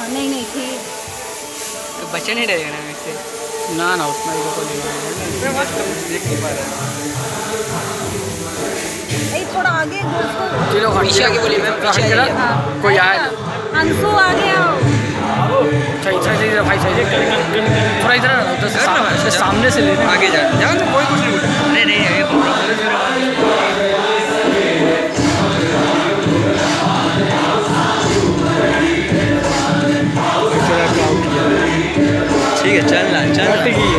नहीं नहीं थी। तो बच्चा नहीं डरेगा ना इससे? ना ना उतना ही तो नहीं देख नहीं पा रहा। थोड़ा आगे चलो पीछे आगे बोलिए मैम, पीछे आइए। हाँ, कोई आया अंशु आ गया। सही भाई सही थोड़ा इधर ना उधर सामने से लेने आगे जा तो कोई कुछ नहीं बोला। नहीं नहीं ठीक है चल ना चल।